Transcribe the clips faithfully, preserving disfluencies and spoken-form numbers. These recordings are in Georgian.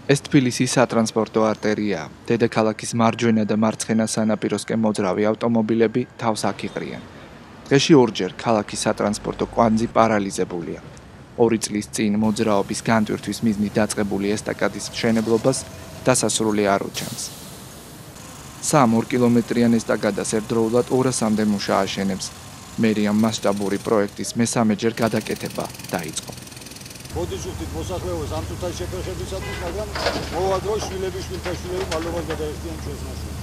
ეს თბილისის სატრანსპორტო არტერია. დედაქალაქის მარჯვენა და მარცხენა სანაპიროსკენ მოძრავი ავტომობილები თავს აქ იყრიან. დღეში ორჯერ ქალაქის სატრანსპორტო კვანძი პარალიზებულია. ორი წლის წინ მოძრაობის განტვირთვის მიზნით დაწყებული ესტაკადის მშენებლობას დასასრული არ უჩანს. სამ ორ კილომეტრიან ესტაკადას ერთდროულად ორასამდე მუშა აშენებს. მერიამ მასშტაბური პროექტის მესამეჯერ გადაკეთება დაიწყო. მოდიჭვით მოსახლეობას ამ წუთაში შეფერხებისათვის, მაგრამ მოვა დრო შვილების შვილთაშვილები მალობას გადაეციან ჩვენს მაშინას.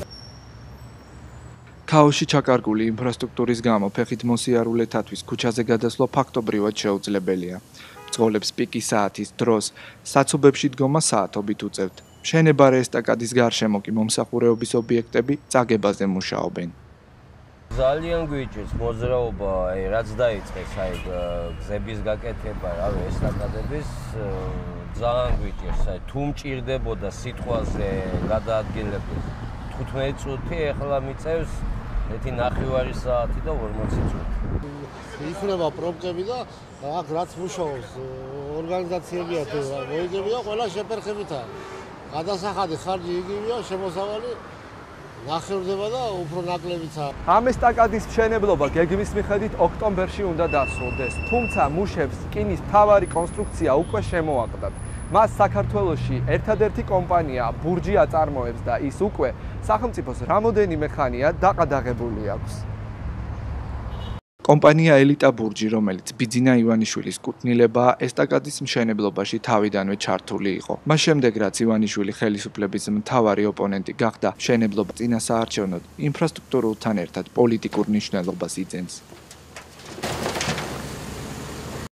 ქაოსში ჩაკარგული ინფრასტრუქტურის გამო ფეხით მოსიარულეთათვის ქუჩაზე გადასვლა ფაქტობრივად შეუძლებელია. მძღოლებს პიკის საათის დროს საცობებში დგომა საათობით უწევთ. მშენებარე ესტაკადის გარშემო კი მომსახურეობის ობიექტები წაგებაზე მუშაობენ. ძალიან გვიჭირს მოძრაობა, აი რაც დაიწყეს, აი გზების გაკეთება, რავი, ესტაკადების ძალიან გვიჭირს, აი თუ მჭირდებოდა სიტყვაზე გადაადგილების თხუთმეტი წუთი, ახლა მიწევს ერთი ნახევარი საათი და ორმოცი წუთი. იქნება პრობლემები და აქ რაც მუშაობს ორგანიზაციებია თუ მოიგებია, ყველა შეფერხებითაა. გადასახადი ხარჯი იგივეა, შემოსავალი ნახევრდება და უფრო ნაკლებიცაა. ამ ესტაკადის მშენებლობა გეგმის მიხედვით ოქტომბერში უნდა დასრულდეს, თუმცა მუშებს რკინის მთავარი კონსტრუქცია უკვე შემოაყდათ. მას საქართველოში ერთადერთი კომპანია ბურჯი აწარმოებს და ის უკვე სახელმწიფოს რამოდენიმე ხანია დაყადაღებული აქვს. კომპანია ელიტა ბურჯი, რომელიც ბიძინა ივანიშვილის კუთვნილებაა, ესტაკადის მშენებლობაში თავიდანვე ჩართული იყო. მას შემდეგ, რაც ივანიშვილი ხელისუფლების მთავარი ოპონენტი გახდა, მშენებლობა წინასაარჩევნოდ ინფრასტრუქტურულთან ერთად პოლიტიკურ მნიშვნელობას იძენს.